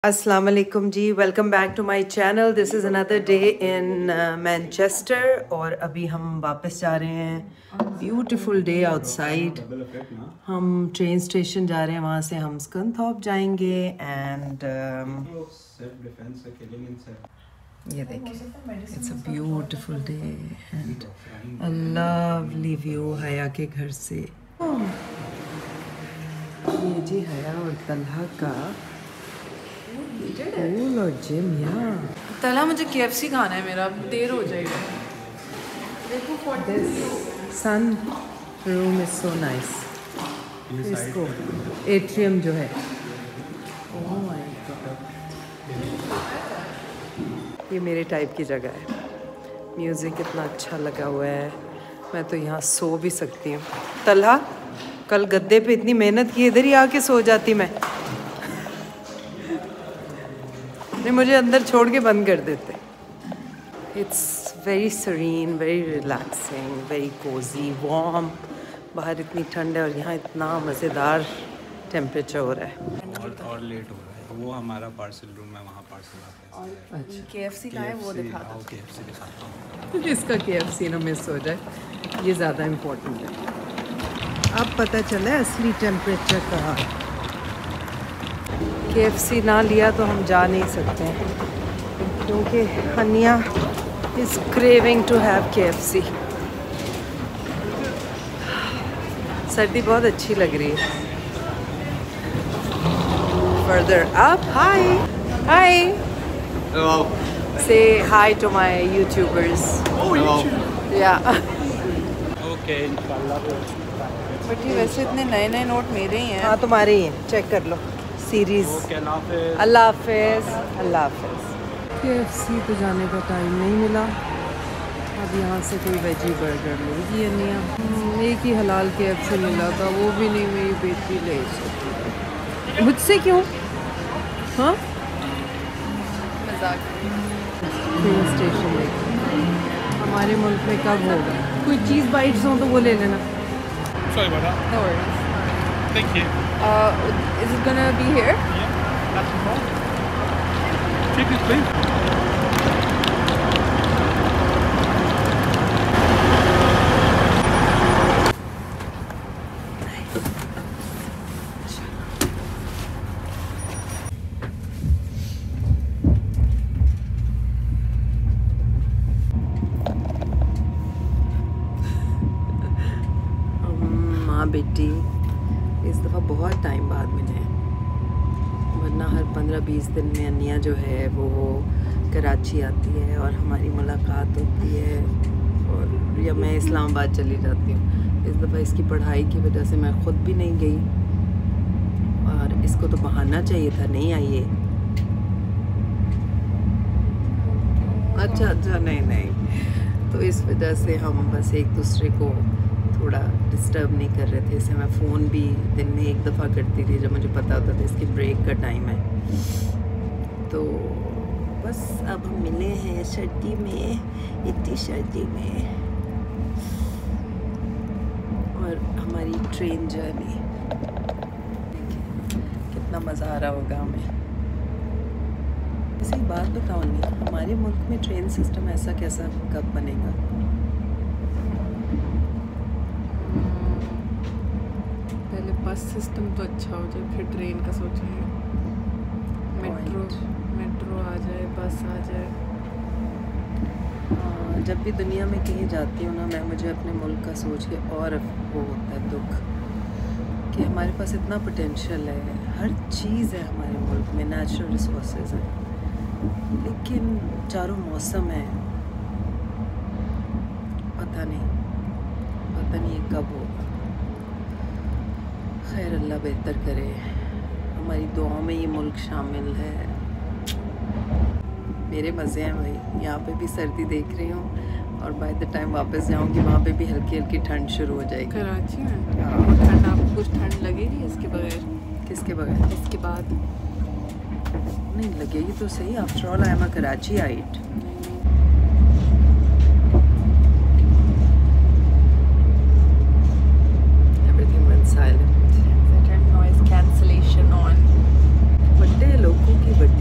अस्सलाम वालेकुम जी, welcome back to my channel. This is another day in Manchester और अभी हम वापस जा रहे हैं। Beautiful day outside. हम ट्रेन स्टेशन जा रहे हैं, वहाँ से हम स्कंथॉर्प जाएंगे एंड ये देखिए, it's a beautiful day and a lovely view Haya के घर से। ये जी हया और तलहा का पूल और जिम। यहाँ तला मुझे KFC खाना है, मेरा देर हो जाएगा। देखो sun room is so nice. इसको एट्रियम जो है, ओह माय गॉड, ये मेरे टाइप की जगह है। म्यूज़िक इतना अच्छा लगा हुआ है, मैं तो यहाँ सो भी सकती हूँ। तलहा, कल गद्दे पे इतनी मेहनत की, इधर ही आके सो जाती मैं। नहीं, मुझे अंदर छोड़ के बंद कर देते। It's very serene, very relaxing, very cosy, warm. बाहर इतनी ठंड है और यहाँ इतना मज़ेदार टेम्परेचर हो रहा है। और लेट हो रहा है। वो हमारा पार्सल रूम है, वहाँ पार्सल आता है। अच्छा, KFC कहाँ है वो दिखाता हूँ। KFC दिखाता हूँ। इसका KFC ना मिस हो जाए, ये ज़्यादा इम्पोर्टेंट है। अब पता चला असली टेम्परेचर का। KFC ना लिया तो हम जा नहीं सकते हैं, क्योंकि Hania is craving to have KFC। सर्दी बहुत अच्छी लग रही है। Further up, hi hi, Hello. Say hi to my YouTubers. Hello. या Okay, इंशाल्लाह। बट ये वैसे इतने नए नए नोट मेरे ही हैं। हाँ, तुम्हारे ही हैं, चेक कर लो सीरीज़। Okay, अल्लाह हाफ़िज़। अल्लाह हाफिज़, अल्लाह हाफिज़। KFC तो जाने का टाइम नहीं मिला। अब यहाँ से कोई वेजी बर्गर लेगी अनिया। एक ही हलाल KFC मिला था, वो भी नहीं मेरी बेटी ले सकती। मुझसे क्यों? हाँ, मजाक। ट्रेन स्टेशन देखो, हमारे मुल्क में कब होगा? कोई चीज़ बाइट्स हो तो वो ले लेना। Sorry about that. No worries. Thank you. Is it gonna be here? Yeah, that's all. Chicken, please. माँ बेटी इस दफ़ा बहुत टाइम बाद मिले हैं, वरना हर 15-20 दिन में अनिया जो है वो कराची आती है और हमारी मुलाकात होती है, और या मैं इस्लामाबाद चली जाती हूँ। इस दफ़ा इसकी पढ़ाई की वजह से मैं ख़ुद भी नहीं गई, और इसको तो बहाना चाहिए था, नहीं आई है। अच्छा, नहीं, तो इस वजह से हम बस एक दूसरे को थोड़ा डिस्टर्ब नहीं कर रहे थे। इसे मैं फ़ोन भी दिन में एक दफ़ा करती थी जब मुझे पता होता था इसकी ब्रेक का टाइम है। तो बस अब हम मिले हैं सर्दी में, इतनी सर्दी में, और हमारी ट्रेन जर्नी देखिए कितना मज़ा आ रहा होगा हमें। इसी बात बताओ नहीं, हमारे मुल्क में ट्रेन सिस्टम ऐसा कैसा कब बनेगा? पहले बस सिस्टम तो अच्छा हो जाए, फिर ट्रेन का सोचेंगे। मेट्रो आ जाए, बस आ जाए। जब भी दुनिया में कहीं जाती हूँ ना, मुझे अपने मुल्क का सोच के और वो होता है दुख, कि हमारे पास इतना पोटेंशियल है, हर चीज़ है हमारे मुल्क में, नेचुरल रिसोर्सेज हैं, लेकिन चारों मौसम है, पता नहीं ये कब होगा। खैर, अल्लाह बेहतर करे। हमारी दुआओं में ये मुल्क शामिल है। मेरे मज़े हैं भाई, यहाँ पे भी सर्दी देख रही हूँ, और बाय द टाइम वापस जाऊँगी वहाँ पे भी हल्की हल्की ठंड शुरू हो जाएगी। कराची में हाँ। ठंड, आपको कुछ ठंड लगेगी इसके बगैर? किसके बगैर? इसके बाद नहीं लगेगी तो सही। After all I am a Karachiite. Everything went silent. noise cancellation on। Birthday लोगों की बर्थडे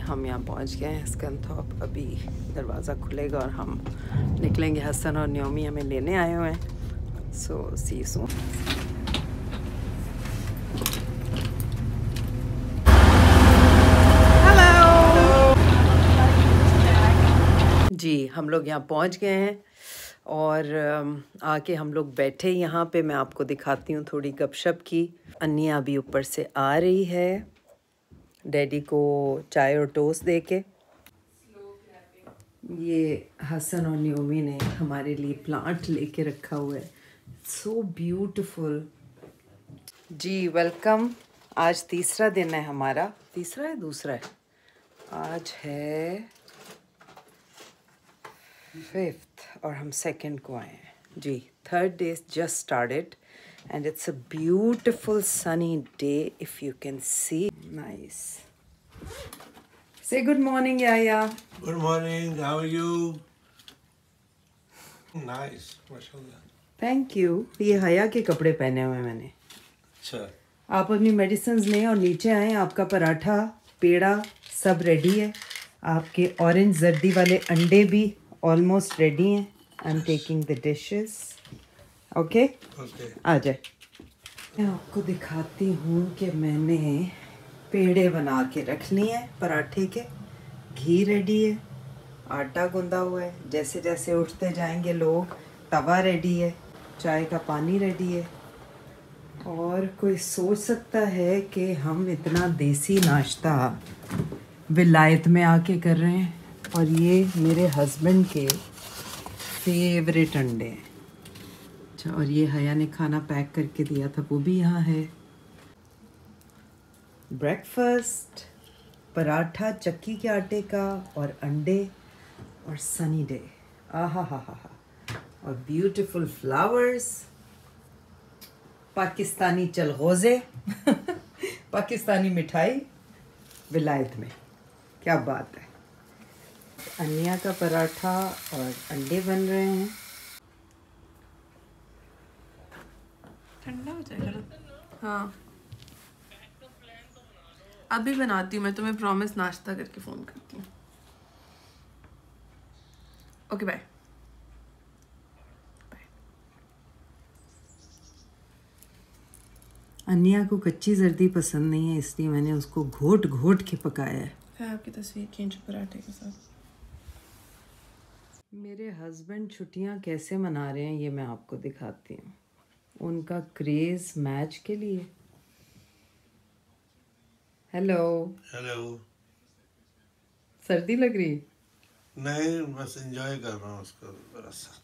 हम यहाँ पहुँच गए हैं स्कंथॉर्प। अभी दरवाज़ा खुलेगा और हम निकलेंगे। हसन और न्योमी हमें लेने आए हुए हैं। सो सी सून। जी हम लोग यहाँ पहुँच गए हैं और आके हम लोग बैठे यहाँ पे। मैं आपको दिखाती हूँ थोड़ी गपशप की। अन्निया अभी ऊपर से आ रही है डैडी को चाय और टोस्ट दे के। ये हसन और न्योमी ने हमारे लिए प्लांट लेके रखा हुआ है। So beautiful. जी वेलकम। आज तीसरा दिन है हमारा। तीसरा है दूसरा है? आज है 5th और हम 2nd को आए हैं जी। 3rd day just started and it's a beautiful sunny day if you can see. Nice. Say good morning, Yaya. Good morning. How are you? Nice, माशाल्लाह. Thank you. ये हया के कपड़े पहने हुए मैंने। अच्छा. आप अपनी मेडिसिन लें और नीचे आएँ। आपका पराठा पेड़ा सब रेडी है। आपके ऑरेंज जर्दी वाले अंडे भी ऑलमोस्ट रेडी हैं। I am taking the dishes. Okay Okay. आ जाए। मैं आपको दिखाती हूँ कि मैंने पेड़े बना के रख लिए हैं पराठे के। घी रेडी है, आटा गूंदा हुआ है। जैसे जैसे उठते जाएंगे लोग, तवा रेडी है, चाय का पानी रेडी है। और कोई सोच सकता है कि हम इतना देसी नाश्ता विलायत में आके कर रहे हैं। और ये मेरे हस्बैंड के फेवरेट अंडे हैं। अच्छा, और ये हया ने खाना पैक करके दिया था, वो भी यहाँ है। ब्रेकफास्ट, पराठा चक्की के आटे का और अंडे और सनी डे। आहा हा हा हा। और ब्यूटीफुल फ्लावर्स, पाकिस्तानी चलगोज़े पाकिस्तानी मिठाई विलायत में। क्या बात है। अन्निया का पराठा और अंडे बन रहे हैं। ठंडा हो जाएगा। हाँ अभी बनाती हूँ मैं, तुम्हें प्रॉमिस नाश्ता करके फ़ोन करती हूँ। Okay bye. अन्निया को कच्ची जर्दी पसंद नहीं है, इसलिए मैंने उसको घोट घोट के पकाया है। है आपकी तस्वीर खींच पराठे के साथ। मेरे हस्बैंड छुट्टियां कैसे मना रहे हैं ये मैं आपको दिखाती हूँ। उनका क्रेज मैच के लिए। हेलो। Hello. सर्दी लग रही? नहीं, बस एंजॉय कर रहा हूँ उसको थोड़ा सा.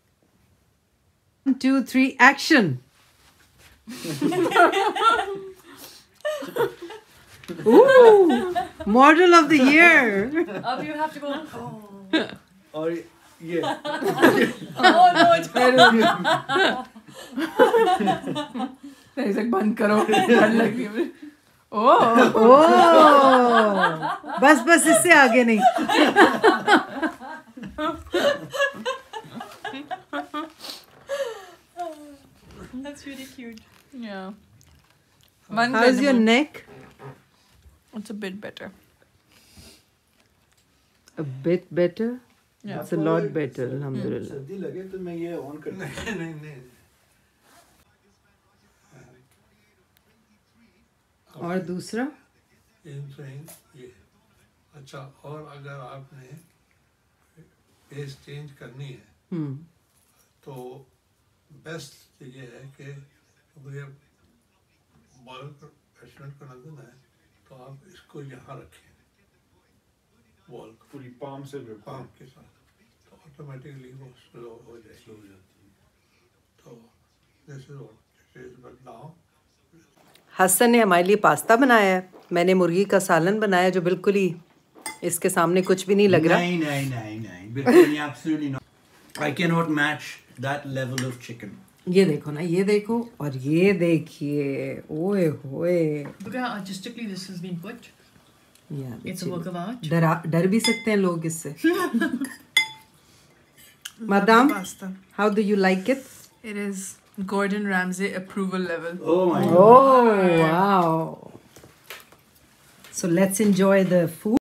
1 2 3 action. Model of the year. अब you have to go. और ये Oh no. ऐसे बंद करो, डर लग रही है। ओह बस बस इससे आगे नहीं। That's really cute. Yeah. How's your neck? It's a bit better. A bit better? Yeah. It's a lot better, alhamdulillah. सर्दी लगे तो मैं ये ऑन कर नहीं. और दूसरा? ये. अच्छा, और अगर आपने फेस चेंज करनी है तो बेस्ट ये है कि मुझे बाल अटैचमेंट करना देना है तो आप इसको यहाँ रखें, बॉल को पूरी पाम से पाम के साथ, तो ऑटोमेटिकली वो स्लो हो जाएगी. तो this is what it is. But now Hasan ने हमारे लिए पास्ता बनाया है, मैंने मुर्गी का सालन बनाया जो बिल्कुल ही इसके सामने कुछ भी नहीं लग रहा। नहीं बिल्कुल नहीं, absolutely not. I cannot match that level of chicken. ये देखो ना, ये देखो और ये देखिए, ओए होए। Look how artistically this has been put. It's a work of art. डर भी सकते हैं लोग इससे। Madam, how do you like it? It is Gordon Ramsay approval level. Oh my god. Oh wow! So let's enjoy the food.